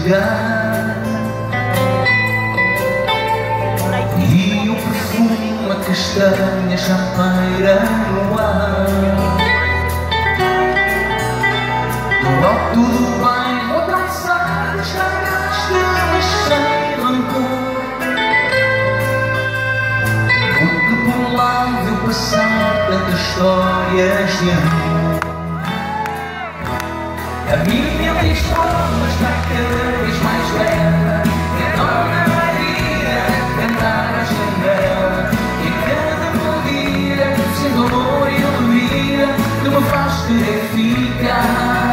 chegar e o perfume, a castanha, a champeira no ar. Oh, tudo bem, vou dançar, descarregaste, mas sem rancor, porque por lá viu passar tantas histórias de amor. A minha história está cada vez mais bela, e a Dona Maria cantar a janela, e cada melodia sendo amor e alegria que me faz querer ficar.